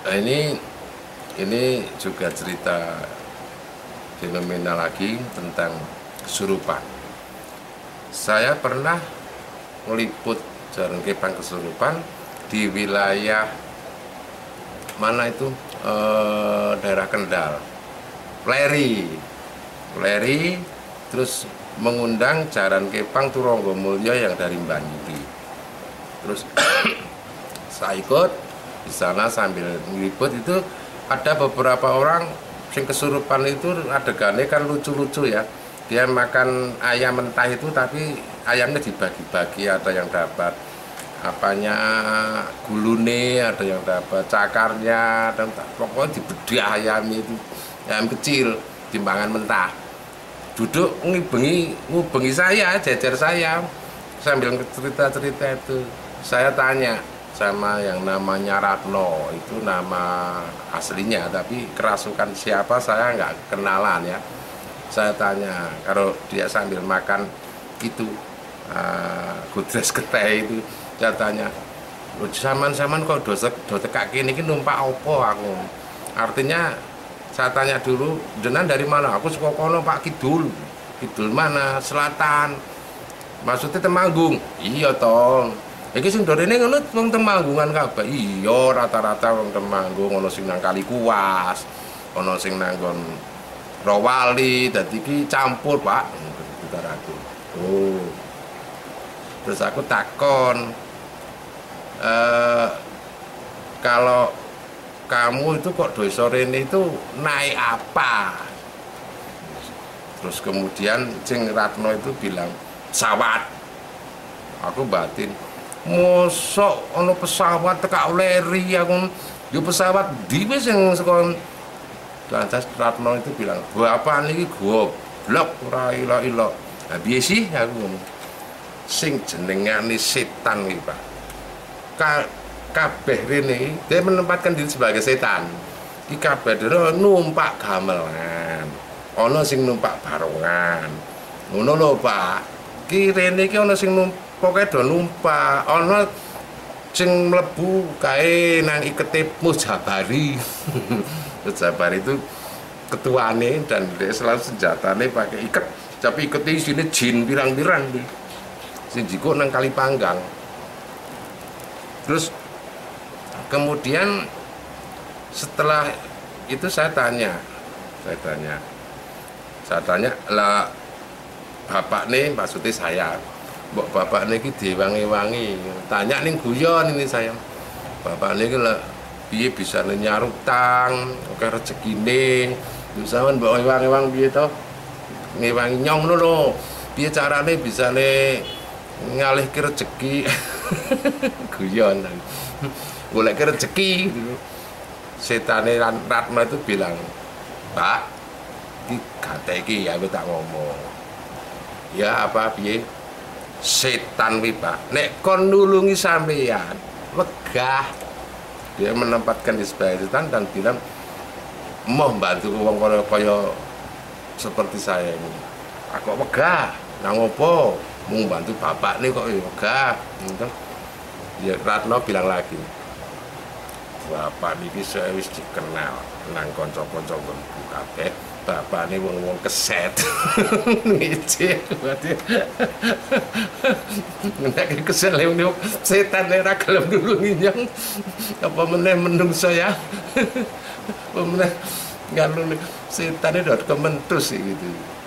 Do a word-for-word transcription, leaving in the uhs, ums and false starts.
Nah, ini ini juga cerita fenomena lagi tentang kesurupan. Saya pernah meliput jaring kepang kesurupan di wilayah mana itu e, daerah Kendal, Pleri, Pleri, terus mengundang jaran kepang Turangga Mulya yang dari Banyuwangi. Terus saya ikut di sana sambil meliput. Itu ada beberapa orang yang kesurupan itu adegannya kan lucu-lucu ya. Dia makan ayam mentah itu tapi ayamnya dibagi-bagi, ada yang dapat apanya gulune, ada yang dapat cakarnya, dan pokoknya dibedah ayam itu, ayam kecil timbangan mentah. Duduk ngubengi ngubengi saya, jejer saya sambil cerita-cerita itu. Saya tanya sama yang namanya Ratno, itu nama aslinya, tapi kerasukan siapa saya nggak kenalan ya. Saya tanya, kalau dia sambil makan itu uh, gudres getih itu, saya tanya, saman-saman kok do tekak kini ini numpak opo aku. Artinya saya tanya dulu, jenengan dari mana? Aku suka kono Pak Kidul. Kidul mana? Selatan. Maksudnya Temanggung. Iya toh. Iki sing dorene ngono wong Temanggungan kabeh. Iya, rata-rata wong Temanggung, ono sing nang Kali Kuwas, ono sing nang nggon Rawali, dadi iki campur, Pak. Aku. Oh. Terus aku takon, eh kalau kamu itu kok desa rene itu naik apa? Terus kemudian Cing Ratno itu bilang pesawat. Aku batin, mosok ono pesawat tekak leri aku, yo pesawat dhewe sing sekon. Lantas Ratno itu bilang, "Gua apaan iki goblok ora ila-ila." Lah piye sih aku ngomong. Sing jenengane setan iki, Pak. Ka kabeh rene dia menempatkan diri sebagai setan. Iki kabeh dhewe numpak gamelan. Ana sing numpak barongan. Ngono lho, Pak. Ki rene iki ana sing pokoke do numpak, ana sing mlebu kae nang ikete Mujabari. Mujabari itu ketuane dan dia selalu senjatane pakai iket, tapi ikete isine jin pirang-pirang iki. Sing jiko nang Kali Panggang. Terus kemudian setelah itu saya tanya, saya tanya, saya tanya lah bapak nih, maksudnya saya, mbok bapak nih diwangi-wangi, tanya nih guyon ini saya, bapak nih lah piye bisa nyaruk tang, oke rezeki nih, misalkan mbok wangi-wangi piye toh, ngewangi nyong lho, piye carane bisa nih ngalih ke rezeki, guyon, boleh ke rezeki, setane Ratno itu bilang, Pak, ini gateki ya aku tak ngomong, ya apa piye, setan wi Pak, nek kon nulungi sampeyan, wegah, dia menempatkan di sebagai setan dan bilang mau bantu uang kaya kaya seperti saya ini, aku wegah, nang opo, mau bantu bapak nih kok wegah, gitu. Ya Ratno bilang lagi, bapak niki saya wis dikenal nang kanca-kanca nggonku kabeh. Bapak ini wong-wong keset. Ngece berarti. Nek keset lewat setan ora gelem nulungi nyong. Apa meneh menungso ya. Apa meneh nganu setan itu kementus gitu.